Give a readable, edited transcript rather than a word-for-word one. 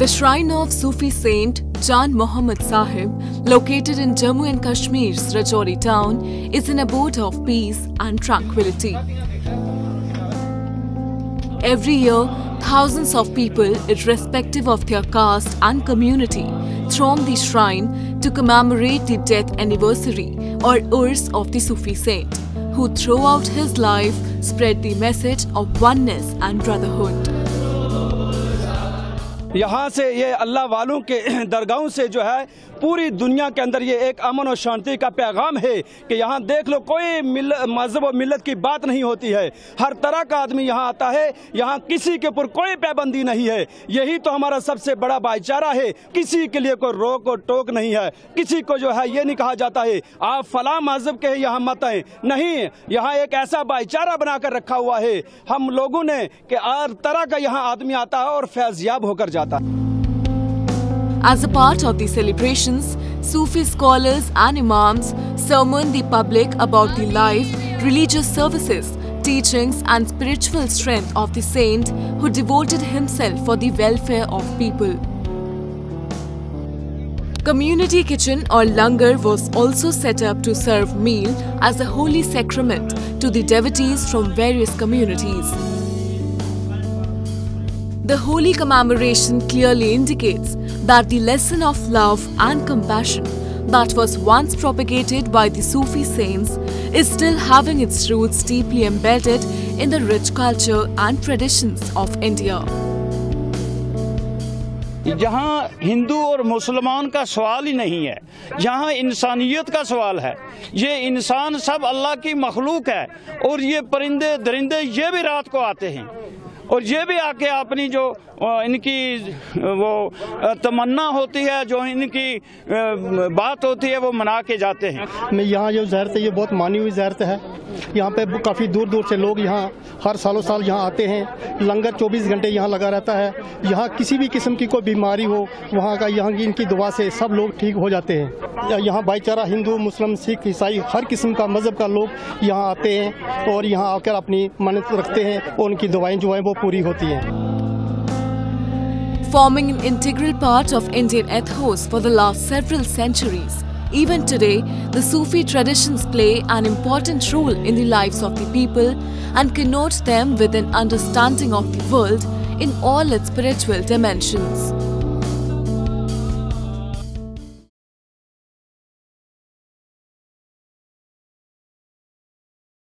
The shrine of Sufi saint Jan Muhammad Sahib, located in Jammu and Kashmir's Rajouri town, is an abode of peace and tranquility. Every year, thousands of people, irrespective of their caste and community, throng the shrine to commemorate the death anniversary or Urs of the Sufi saint, who throughout his life spread the message of oneness and brotherhood. यहाँ से ये अल्लाह वालों के दरगाहों से जो है पूरी दुनिया के अंदर ये एक अमन और शांति का पैगाम है कि यहाँ देख लो कोई मजहब और मिल्लत की बात नहीं होती है। हर तरह का आदमी यहाँ आता है, यहाँ किसी के ऊपर कोई पाबंदी नहीं है। यही तो हमारा सबसे बड़ा भाईचारा है। किसी के लिए कोई रोक और टोक नहीं है। किसी को जो है ये नहीं कहा जाता है आप फला मजहब के यहाँ मत आए, नहीं, यहाँ एक ऐसा भाईचारा बनाकर रखा हुआ है हम लोगों ने कि हर तरह का यहाँ आदमी आता है और फैज़याब होकर जाता है। As a part of the celebrations, Sufi scholars and imams sermon the public about the life, religious services, teachings and spiritual strength of the saint who devoted himself for the welfare of people. Community kitchen or langar was also set up to serve meal as a holy sacrament to the devotees from various communities. The holy commemoration clearly indicates that the lesson of love and compassion that was once propagated by the Sufi saints is still having its roots deeply embedded in the rich culture and traditions of India. यहाँ हिंदू और मुसलमान का सवाल ही नहीं है, यहाँ इंसानियत का सवाल है। ये इंसान सब अल्लाह की मखलूक है और ये परिंदे दरिंदे ये भी रात को आते हैं और ये भी आके अपनी जो इनकी वो तमन्ना होती है, जो इनकी बात होती है, वो मना के जाते हैं। मैं यहाँ जो ज़ियारत है ये बहुत मानी हुई ज़ियारत है। यहाँ पे काफ़ी दूर दूर से लोग यहाँ हर सालों साल यहाँ आते हैं। लंगर 24 घंटे यहाँ लगा रहता है। यहाँ किसी भी किस्म की कोई बीमारी हो वहाँ का यहाँ की इनकी दुआ से सब लोग ठीक हो जाते हैं। यहाँ भाईचारा हिंदू मुस्लिम सिख ईसाई हर किस्म का मज़हब का लोग यहाँ आते हैं और यहाँ आकर अपनी मन्नत रखते हैं और उनकी दुआएं जो हैं वो पूरी होती हैं। Forming an integral part of Indian ethos for the last several centuries, even today, the Sufi traditions play an important role in the lives of the people and connote them with an understanding of the world in all its spiritual dimensions.